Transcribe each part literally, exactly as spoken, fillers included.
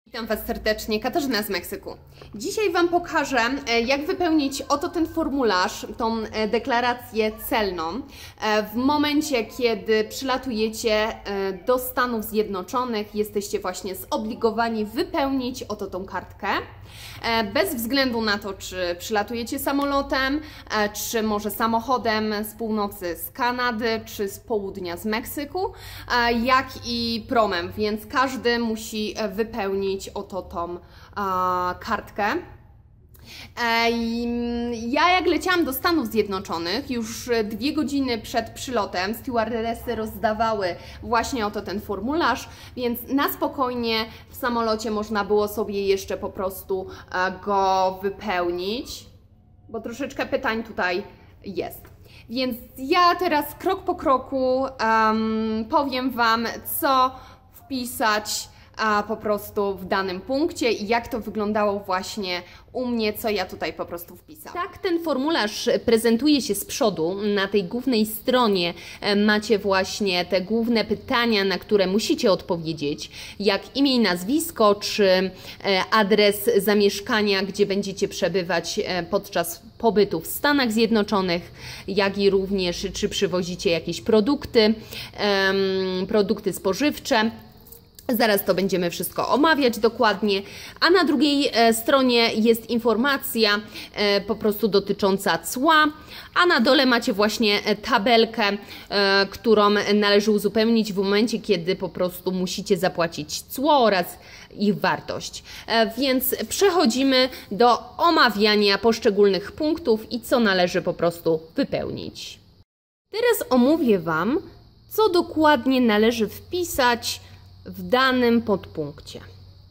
Witam Was serdecznie, Katarzyna z Meksyku. Dzisiaj Wam pokażę, jak wypełnić oto ten formularz, tą deklarację celną w momencie, kiedy przylatujecie do Stanów Zjednoczonych, jesteście właśnie zobligowani wypełnić oto tą kartkę. Bez względu na to, czy przylatujecie samolotem, czy może samochodem z północy z Kanady, czy z południa z Meksyku, jak i promem, więc każdy musi wypełnić oto tą kartkę. Ja jak leciałam do Stanów Zjednoczonych, już dwie godziny przed przylotem stewardessy rozdawały właśnie oto ten formularz, więc na spokojnie w samolocie można było sobie jeszcze po prostu go wypełnić, bo troszeczkę pytań tutaj jest. Więc ja teraz krok po kroku um, powiem Wam, co wpisać a po prostu w danym punkcie i jak to wyglądało właśnie u mnie, co ja tutaj po prostu wpisałam. Tak ten formularz prezentuje się z przodu. Na tej głównej stronie macie właśnie te główne pytania, na które musicie odpowiedzieć, jak imię i nazwisko, czy adres zamieszkania, gdzie będziecie przebywać podczas pobytu w Stanach Zjednoczonych, jak i również czy przywozicie jakieś produkty, produkty spożywcze. Zaraz to będziemy wszystko omawiać dokładnie, a na drugiej e, stronie jest informacja e, po prostu dotycząca cła, a na dole macie właśnie tabelkę, e, którą należy uzupełnić w momencie, kiedy po prostu musicie zapłacić cło oraz ich wartość. E, więc przechodzimy do omawiania poszczególnych punktów i co należy po prostu wypełnić. Teraz omówię Wam, co dokładnie należy wpisać w danym podpunkcie.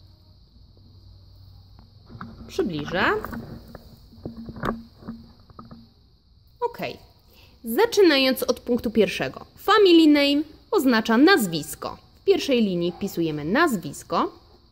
Przybliżę. Ok. Zaczynając od punktu pierwszego. Family name oznacza nazwisko. W pierwszej linii wpisujemy nazwisko.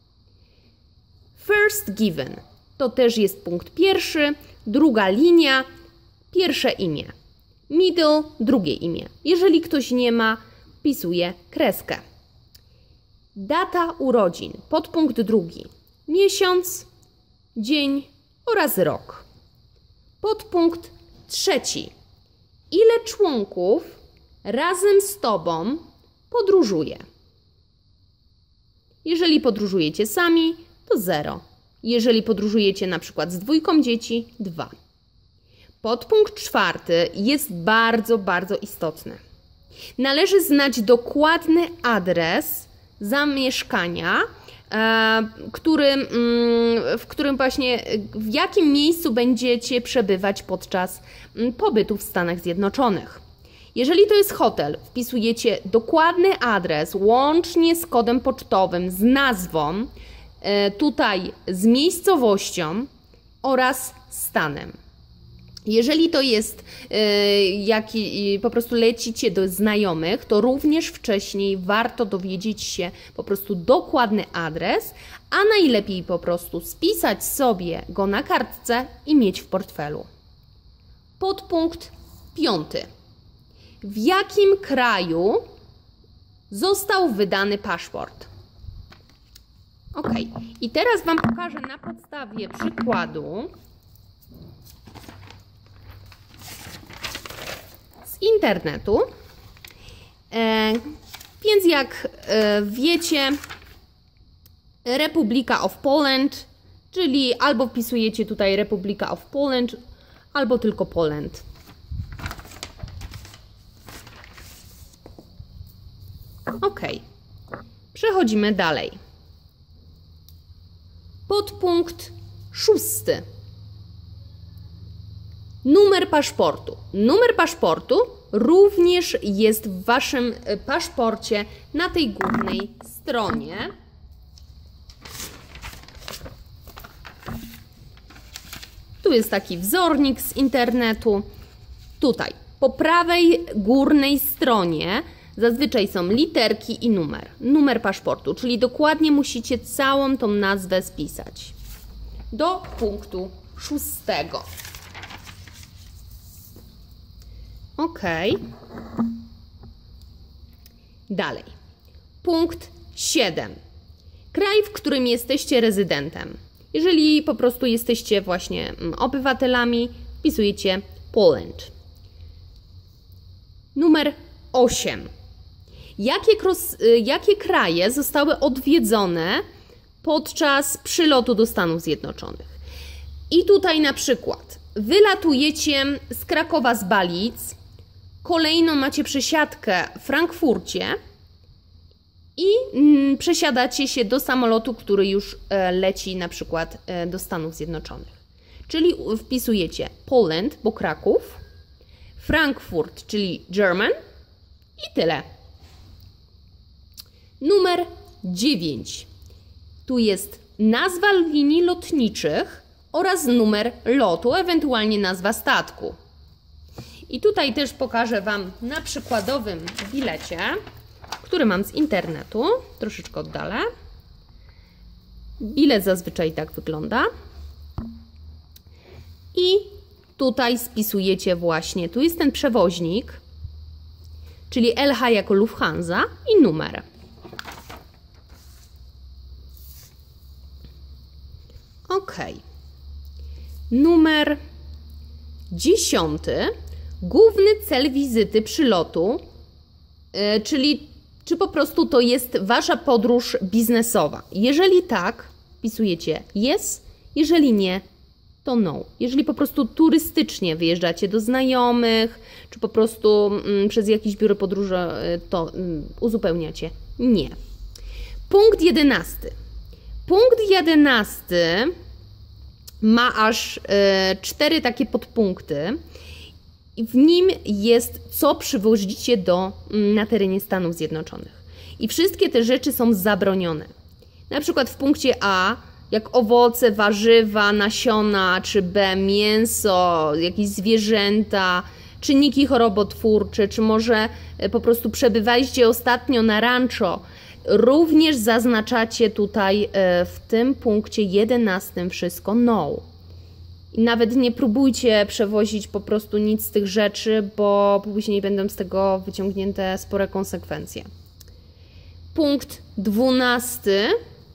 First given to też jest punkt pierwszy. Druga linia, pierwsze imię. Middle, drugie imię. Jeżeli ktoś nie ma, wpisuje kreskę. Data urodzin, podpunkt drugi, miesiąc, dzień oraz rok. Podpunkt trzeci, ile członków razem z Tobą podróżuje? Jeżeli podróżujecie sami, to zero. Jeżeli podróżujecie na przykład z dwójką dzieci, dwa. Podpunkt czwarty jest bardzo, bardzo istotny. Należy znać dokładny adres zamieszkania, e, którym, w którym właśnie, w jakim miejscu będziecie przebywać podczas pobytu w Stanach Zjednoczonych. Jeżeli to jest hotel, wpisujecie dokładny adres łącznie z kodem pocztowym, z nazwą, e, tutaj z miejscowością oraz stanem. Jeżeli to jest, yy, jak yy, po prostu lecicie do znajomych, to również wcześniej warto dowiedzieć się po prostu dokładny adres, a najlepiej po prostu spisać sobie go na kartce i mieć w portfelu. Podpunkt piąty. W jakim kraju został wydany paszport? Ok. I teraz Wam pokażę na podstawie przykładu z internetu, e, więc jak e, wiecie, Republika of Poland, czyli albo wpisujecie tutaj Republika of Poland, albo tylko Poland. Ok, przechodzimy dalej. Podpunkt szósty. Numer paszportu. Numer paszportu również jest w Waszym paszporcie na tej głównej stronie. Tu jest taki wzornik z internetu. Tutaj po prawej górnej stronie zazwyczaj są literki i numer. Numer paszportu, czyli dokładnie musicie całą tą nazwę spisać. Do punktu szóstego. Ok. Dalej. Punkt siedem. Kraj, w którym jesteście rezydentem. Jeżeli po prostu jesteście właśnie obywatelami, wpisujecie Poland. Numer osiem. Jakie, kros, jakie kraje zostały odwiedzone podczas przylotu do Stanów Zjednoczonych? I tutaj na przykład wylatujecie z Krakowa z Balic, kolejno macie przesiadkę w Frankfurcie i mm, przesiadacie się do samolotu, który już e, leci na przykład e, do Stanów Zjednoczonych. Czyli wpisujecie Poland, bo Kraków, Frankfurt, czyli German i tyle. Numer dziewięć. Tu jest nazwa linii lotniczych oraz numer lotu, ewentualnie nazwa statku. I tutaj też pokażę Wam na przykładowym bilecie, który mam z internetu. Troszeczkę oddalę. Bilet zazwyczaj tak wygląda. I tutaj spisujecie właśnie, tu jest ten przewoźnik, czyli L H jako Lufthansa i numer. Ok. Numer dziesiąty. Główny cel wizyty przylotu, yy, czyli czy po prostu to jest Wasza podróż biznesowa. Jeżeli tak, wpisujecie yes, jeżeli nie, to no. Jeżeli po prostu turystycznie wyjeżdżacie do znajomych, czy po prostu mm, przez jakieś biuro podróży, to mm, uzupełniacie nie. Punkt jedenasty. Punkt jedenasty ma aż e, cztery takie podpunkty. I w nim jest, co przywozicie do, na terenie Stanów Zjednoczonych. I wszystkie te rzeczy są zabronione. Na przykład w punkcie A, jak owoce, warzywa, nasiona, czy B, mięso, jakieś zwierzęta, czynniki chorobotwórcze, czy może po prostu przebywaliście ostatnio na rancho. Również zaznaczacie tutaj w tym punkcie jedenastym wszystko no. I nawet nie próbujcie przewozić po prostu nic z tych rzeczy, bo później będą z tego wyciągnięte spore konsekwencje. Punkt dwunasty.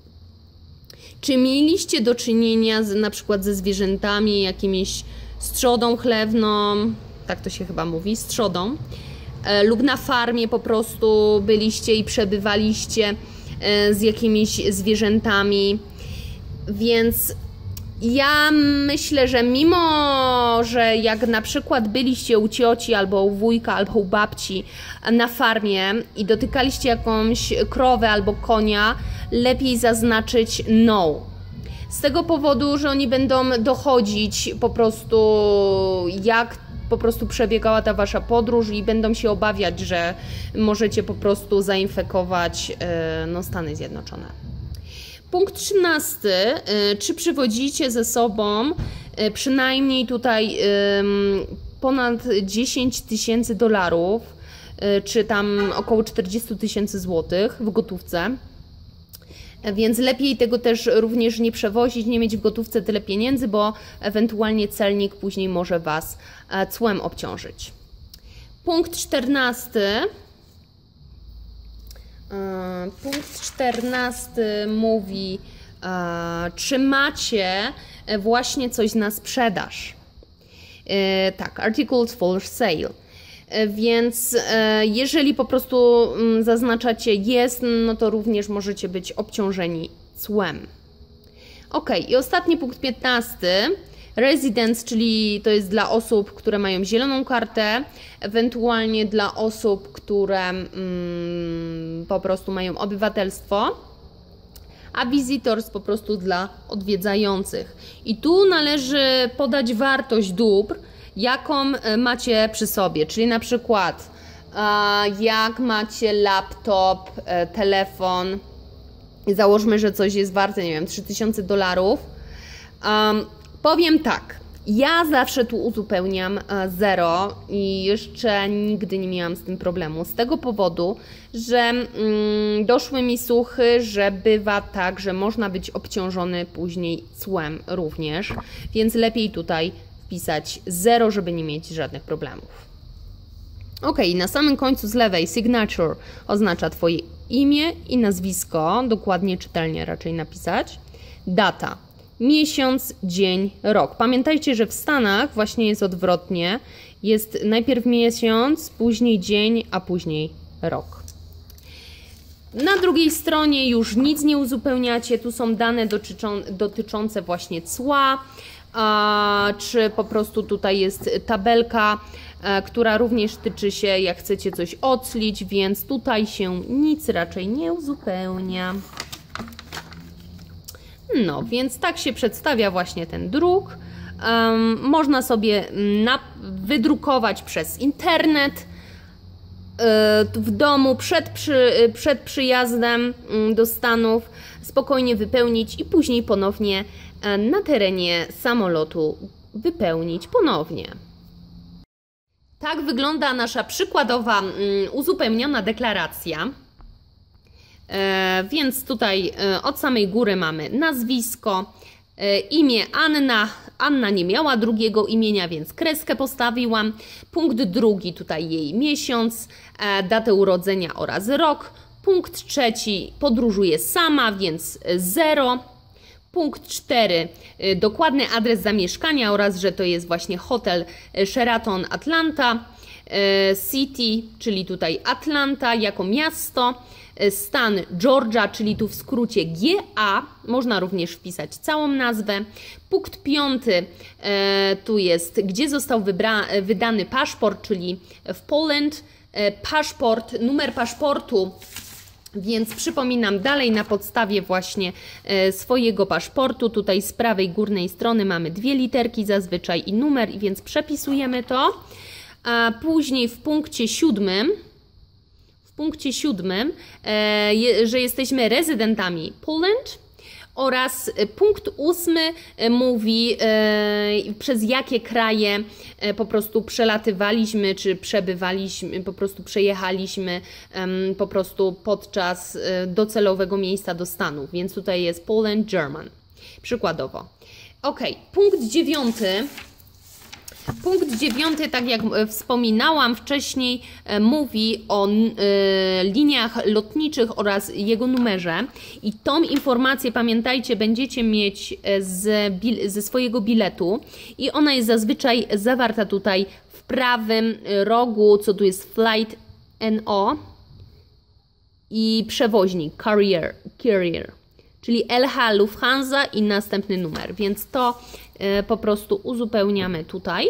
Czy mieliście do czynienia z, na przykład ze zwierzętami, jakimiś strzodą chlewną, tak to się chyba mówi, z trzodą, e, lub na farmie po prostu byliście i przebywaliście e, z jakimiś zwierzętami, więc ja myślę, że mimo, że jak na przykład byliście u cioci, albo u wujka, albo u babci na farmie i dotykaliście jakąś krowę albo konia, lepiej zaznaczyć no. Z tego powodu, że oni będą dochodzić po prostu, jak po prostu przebiegała ta Wasza podróż i będą się obawiać, że możecie po prostu zainfekować no, Stany Zjednoczone. Punkt trzynasty. Czy przywodzicie ze sobą przynajmniej tutaj ponad dziesięć tysięcy dolarów, czy tam około czterdzieści tysięcy złotych w gotówce? Więc lepiej tego też również nie przewozić, nie mieć w gotówce tyle pieniędzy, bo ewentualnie celnik później może Was cłem obciążyć. Punkt czternasty. Punkt czternasty mówi, czy macie właśnie coś na sprzedaż. Tak, articles for sale. Więc jeżeli po prostu zaznaczacie jest, no to również możecie być obciążeni cłem. Ok, i ostatni punkt piętnasty. Residence, czyli to jest dla osób, które mają zieloną kartę, ewentualnie dla osób, które mm, po prostu mają obywatelstwo, a visitors po prostu dla odwiedzających. I tu należy podać wartość dóbr, jaką macie przy sobie, czyli na przykład jak macie laptop, telefon, załóżmy, że coś jest warte, nie wiem, trzy tysiące dolarów. Um, powiem tak, ja zawsze tu uzupełniam zero i jeszcze nigdy nie miałam z tym problemu, z tego powodu, że mm, doszły mi słuchy, że bywa tak, że można być obciążony później cłem również, więc lepiej tutaj wpisać zero, żeby nie mieć żadnych problemów. Ok, na samym końcu z lewej signature oznacza Twoje imię i nazwisko, dokładnie, czytelnie raczej napisać. Data, miesiąc, dzień, rok. Pamiętajcie, że w Stanach właśnie jest odwrotnie. Jest najpierw miesiąc, później dzień, a później rok. Na drugiej stronie już nic nie uzupełniacie. Tu są dane dotyczą, dotyczące właśnie cła, a, czy po prostu tutaj jest tabelka, a, która również tyczy się, jak chcecie coś oclić, więc tutaj się nic raczej nie uzupełnia. No, więc tak się przedstawia właśnie ten druk. Um, można sobie na, wydrukować przez internet yy, w domu przed, przy, przed przyjazdem yy, do Stanów, spokojnie wypełnić i później ponownie yy, na terenie samolotu wypełnić ponownie. Tak wygląda nasza przykładowa yy, uzupełniona deklaracja. E, więc tutaj e, od samej góry mamy nazwisko, e, imię Anna. Anna nie miała drugiego imienia, więc kreskę postawiłam. Punkt drugi, tutaj jej miesiąc, e, datę urodzenia oraz rok. Punkt trzeci, podróżuje sama, więc zero. Punkt cztery, e, dokładny adres zamieszkania oraz, że to jest właśnie hotel Sheraton Atlanta e, City, czyli tutaj Atlanta jako miasto. Stan Georgia, czyli tu w skrócie G A, można również wpisać całą nazwę. Punkt piąty, e, tu jest, gdzie został wydany paszport, czyli w Poland. E, paszport, numer paszportu, więc przypominam dalej na podstawie właśnie e, swojego paszportu. Tutaj z prawej górnej strony mamy dwie literki zazwyczaj i numer, i więc przepisujemy to. A później w punkcie siódmym, w punkcie siódmym, e, je, że jesteśmy rezydentami Poland, oraz punkt ósmy e, mówi e, przez jakie kraje e, po prostu przelatywaliśmy, czy przebywaliśmy, po prostu przejechaliśmy e, po prostu podczas e, docelowego miejsca do Stanów, więc tutaj jest Poland, German, przykładowo. Ok, punkt dziewiąty. Punkt dziewiąty, tak jak wspominałam wcześniej, mówi o y, liniach lotniczych oraz jego numerze. I tą informację, pamiętajcie, będziecie mieć z, ze swojego biletu. I ona jest zazwyczaj zawarta tutaj w prawym rogu, co tu jest Flight N O i przewoźnik, carrier, carrier. Czyli L H Lufthansa i następny numer, więc to y, po prostu uzupełniamy tutaj.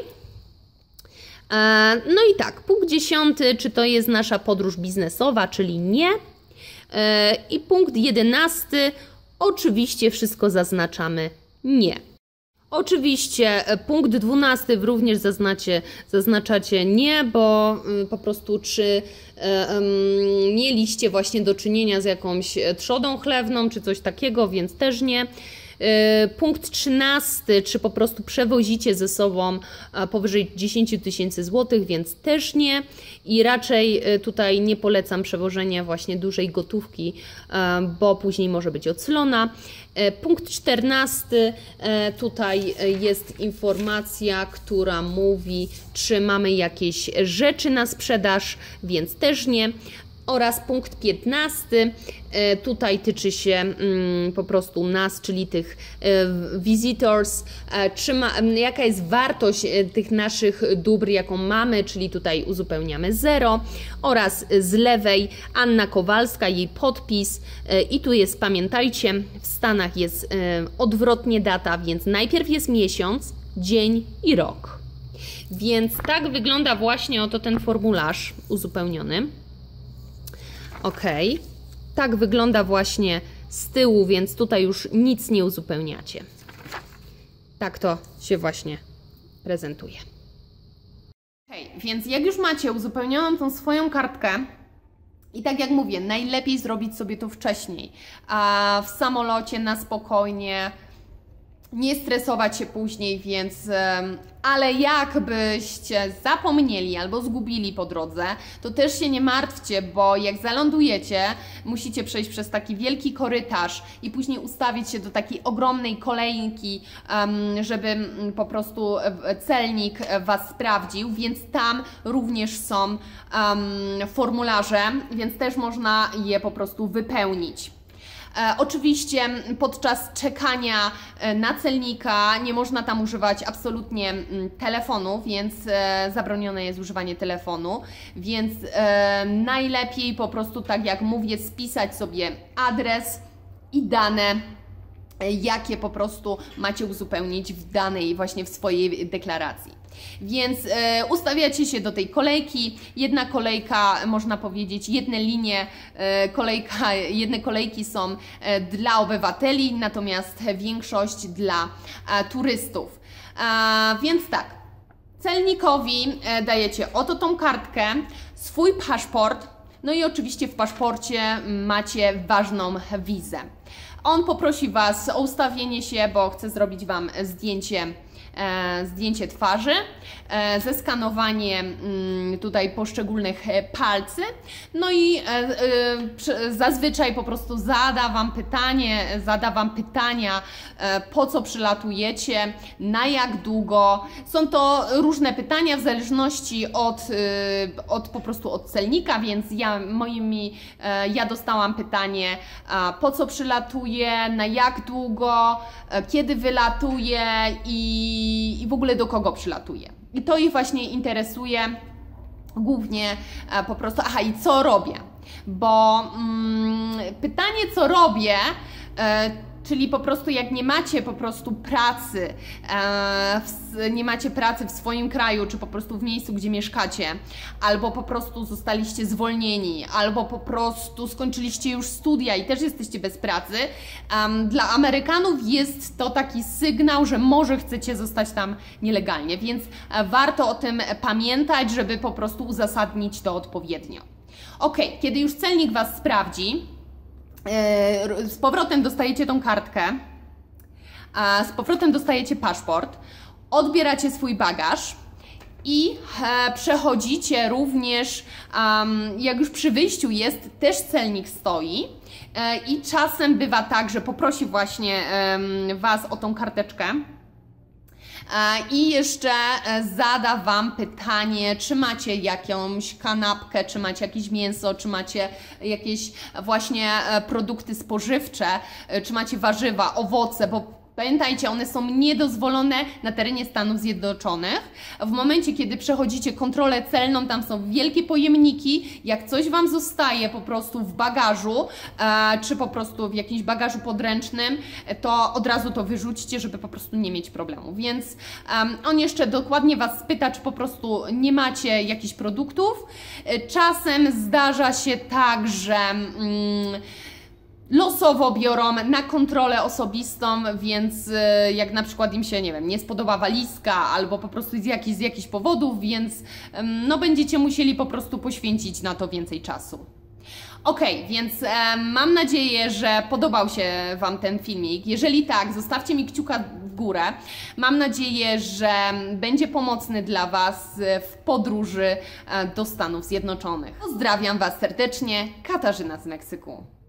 E, no i tak, punkt dziesiąty, czy to jest nasza podróż biznesowa, czyli nie. E, I punkt jedenasty, oczywiście wszystko zaznaczamy nie. Oczywiście punkt dwunasty również zaznacie, zaznaczacie nie, bo y, po prostu czy y, y, mieliście właśnie do czynienia z jakąś trzodą chlewną, czy coś takiego, więc też nie. Y, punkt trzynasty, czy po prostu przewozicie ze sobą y, powyżej dziesięć tysięcy złotych, więc też nie. I raczej y, tutaj nie polecam przewożenia właśnie dużej gotówki, y, bo później może być oclona. Punkt czternasty, tutaj jest informacja, która mówi, czy mamy jakieś rzeczy na sprzedaż, więc też nie. Oraz punkt piętnasty, tutaj tyczy się po prostu nas, czyli tych visitors, czy ma, jaka jest wartość tych naszych dóbr, jaką mamy, czyli tutaj uzupełniamy zero. Oraz z lewej Anna Kowalska, jej podpis i tu jest, pamiętajcie, w Stanach jest odwrotnie data, więc najpierw jest miesiąc, dzień i rok. Więc tak wygląda właśnie oto ten formularz uzupełniony. Ok, tak wygląda właśnie z tyłu, więc tutaj już nic nie uzupełniacie. Tak to się właśnie prezentuje. Ok, więc jak już macie uzupełnioną tą swoją kartkę, i tak jak mówię, najlepiej zrobić sobie to wcześniej, a w samolocie na spokojnie, nie stresować się później, więc ale jakbyście zapomnieli albo zgubili po drodze, to też się nie martwcie, bo jak zalądujecie, musicie przejść przez taki wielki korytarz i później ustawić się do takiej ogromnej kolejki, żeby po prostu celnik Was sprawdził, więc tam również są formularze, więc też można je po prostu wypełnić. E, oczywiście podczas czekania na celnika nie można tam używać absolutnie telefonu, więc e, zabronione jest używanie telefonu, więc e, najlepiej po prostu, tak jak mówię, spisać sobie adres i dane, jakie po prostu macie uzupełnić w danej właśnie w swojej deklaracji. Więc e, ustawiacie się do tej kolejki, jedna kolejka, można powiedzieć, jedne linie, e, kolejka, jedne kolejki są e, dla obywateli, natomiast większość dla e, turystów. E, więc tak, celnikowi e, dajecie oto tą kartkę, swój paszport, no i oczywiście w paszporcie macie ważną wizę. On poprosi Was o ustawienie się, bo chce zrobić Wam zdjęcie E, zdjęcie twarzy, e, zeskanowanie mm, tutaj poszczególnych e, palcy, no i e, e, zazwyczaj po prostu zada Wam pytanie, zada Wam pytania, e, po co przylatujecie, na jak długo. Są to różne pytania w zależności od, e, od po prostu od celnika, więc ja, moimi, e, ja dostałam pytanie, e, po co przylatuję, na jak długo, e, kiedy wylatuję i i w ogóle do kogo przylatuje. I to ich właśnie interesuje głównie e, po prostu, aha, i co robię? Bo mm, pytanie, co robię, e, czyli po prostu jak nie macie po prostu pracy, e, w, nie macie pracy w swoim kraju, czy po prostu w miejscu, gdzie mieszkacie, albo po prostu zostaliście zwolnieni, albo po prostu skończyliście już studia i też jesteście bez pracy, um, dla Amerykanów jest to taki sygnał, że może chcecie zostać tam nielegalnie, więc e, warto o tym pamiętać, żeby po prostu uzasadnić to odpowiednio. Ok, kiedy już celnik Was sprawdzi, z powrotem dostajecie tą kartkę, a z powrotem dostajecie paszport, odbieracie swój bagaż i e, przechodzicie również, um, jak już przy wyjściu jest, też celnik stoi e, i czasem bywa tak, że poprosi właśnie e, Was o tą karteczkę. I jeszcze zada Wam pytanie, czy macie jakąś kanapkę, czy macie jakieś mięso, czy macie jakieś właśnie produkty spożywcze, czy macie warzywa, owoce, bo pamiętajcie, one są niedozwolone na terenie Stanów Zjednoczonych. W momencie, kiedy przechodzicie kontrolę celną, tam są wielkie pojemniki. Jak coś Wam zostaje po prostu w bagażu, e, czy po prostu w jakimś bagażu podręcznym, to od razu to wyrzućcie, żeby po prostu nie mieć problemu. Więc um, on jeszcze dokładnie Was spyta, czy po prostu nie macie jakichś produktów. Czasem zdarza się tak, że Mm, losowo biorą na kontrolę osobistą, więc jak na przykład im się, nie wiem, nie spodoba walizka albo po prostu z jakichś, z jakichś powodów, więc no będziecie musieli po prostu poświęcić na to więcej czasu. Ok, więc e, mam nadzieję, że podobał się Wam ten filmik. Jeżeli tak, zostawcie mi kciuka w górę. Mam nadzieję, że będzie pomocny dla Was w podróży do Stanów Zjednoczonych. Pozdrawiam Was serdecznie, Katarzyna z Meksyku.